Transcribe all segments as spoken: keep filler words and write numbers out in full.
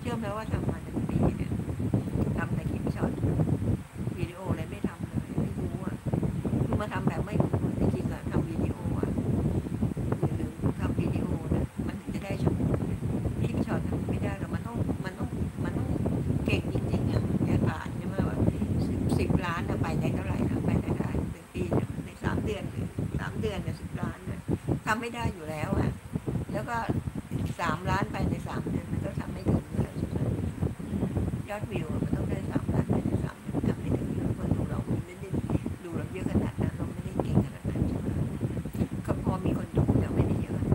ชื่อไหมว่าทำมาหนึ่งปีเนี่ยทำแต่คลิปช็อตวิดีโออะไรไม่ทำเลยไม่รู้อ่ะคือมาทำแบบไม่รู้จริงๆอะทำวิดีโออ่ะหรือทำวิดีโอนะมันถึงจะได้ชั่วโมงคลิปช็อตทำไม่ได้หรอกมันต้องมันต้องมันต้องเก่งจริงๆอ่ะแกผ่านใช่ไหมว่าสิบสิบล้านนะไปได้เท่าไหร่นะไปได้ได้หนึ่งปีเนี่ยในสามเดือนหรือสามเดือนเนี่ยสิบล้านเนี่ยทำไม่ได้อยู่แล้วอ่ะแล้วก็สามล้านไปในสามเดือนมันก็ทำไม่ถึงเลยใช่ไหมยอดวิวมันต้องได้สามล้านไปในสามเดือนทำไม่ถึงเลยคนดูเราไม่ได้ดูเราเยอะขนาดนั้นเราไม่ได้เก่งขนาดนั้นใช่ไหมก็พอมีคนดูแต่ไม่ได้เยอะ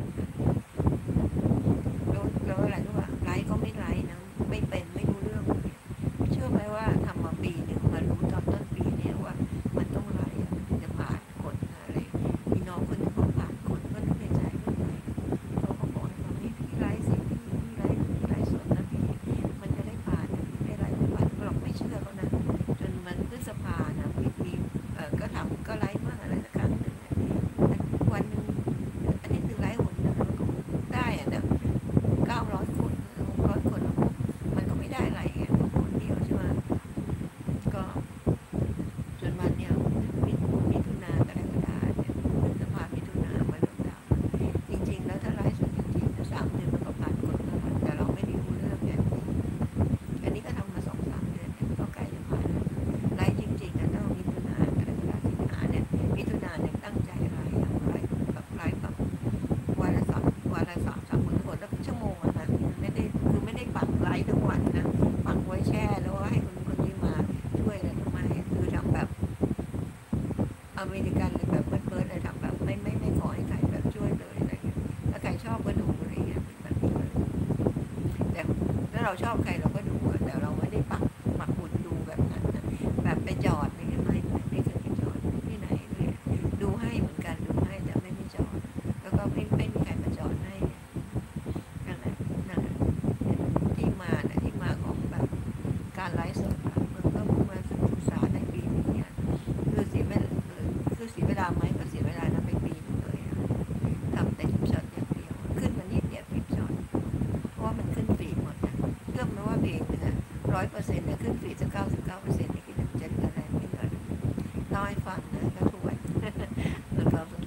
แล้วแล้วอะไรรู้ป่ะไลฟ์ก็ไม่ไลฟ์นะไม่เป็นไม่รู้เรื่องเลยเชื่อไหมว่าทำมาปีหนึ่งมารู้ตอนต้นปีเนี่ยว่ามันต้องไลฟ์มันถึงจะผ่านกฎอะไรมีน้องคนนึงเขาผ่านกฎก็นึกในใจว่าไงเขาก็บอกให้เราพี่พี่ไลฟ์สิพี่พี่ไลฟ์พี่ไลฟ์สดนะพี่มันจะได้ผ่านนะพี่ไม่ไลฟ์ไม่ผ่านเราไม่เชื่อเขานะจนมันพฤษภานะมีมีเออก็ทำก็ไลฟ์บ้างอะไรสักครั้งหนึ่งวันหนึ่งอาทิตย์หนึ่งไลฟ์หนนะมันก็ได้อะนะเก้าร้อยคนหกร้อยคนแล้วมันก็ไม่ได้อะไรไงคนเดียวใช่ไหมก็จนวันเนี้ยมิมิถุนากรกฎาเนี่ยพฤษภามิถุนามาเริ่มทำจริงๆแล้วถ้าไลฟ์สดจริงๆสามเดือนมันก็ผ่านกฎแล้วแต่เราไม่ได้รู้เรื่องเนี่ยอันนี้ก็ทำมาสองสามเดือนเนี่ยก็ใกล้จะผ่านแล้วไลฟ์จริงๆนะต้องมิถุนากรกฎาสิงหาเนี่ยมิถุนาเนี่ยตั้งใจไลฟ์ไลฟ์แบบไลฟ์แบบวันละสามวันละสามสามคนคนละชั่วโมงอะนะไม่ได้คือไม่ได้ปักไลฟ์ทุกวันนะปักไว้แช่แล้วให้คนคนนี้มาช่วยอะไรทำไมคือทำแบบอเมริกันเลยแบบเบิร์ดเบิร์ดเลยทำแบบไม่ไม่ไม่ขอให้ใครแบบช่วยเลยอะไรเงี้ยถ้าใครชอบก็ดูอะไรเงี้ยแบบนี้เลยแต่ถ้าเราชอบใครเราก็ดูแต่เราไม่ได้ปักปักหมุดดูแบบนั้นนะแบบไปจอดไม่ไม่ไม่เคยไปจอดที่ไหนเลยดูให้เหมือนกันดูให้แต่ไม่ไม่จอดแล้วก็ไม่ไม่มีใครมาจอดให้นั่นแหละนั่นแหละที่มาเนี่ยที่มาของแบบการไลฟ์สดมันก็มาศึกษาในปีนี้เนี่ยคือเสียเวลาคือเสียเวลาไหมก็เสียเวลานะไปปีนึงเลยทำแต่คลิปช็อตอย่างเดียวขึ้นมานิดเดียวคลิปช็อตเพราะว่ามันขึ้นฟีดหมดนะเชื่อไหมว่าเพลงหนึ่งอะร้อยเปอร์เซ็นต์เนี่ยขึ้นฟีดจะเก้าสิบเก้าเปอร์เซ็นต์นี่คิดว่าจะเหลืออะไรไม่เหลือน้อยฟังนะก็ทวนแล้วก็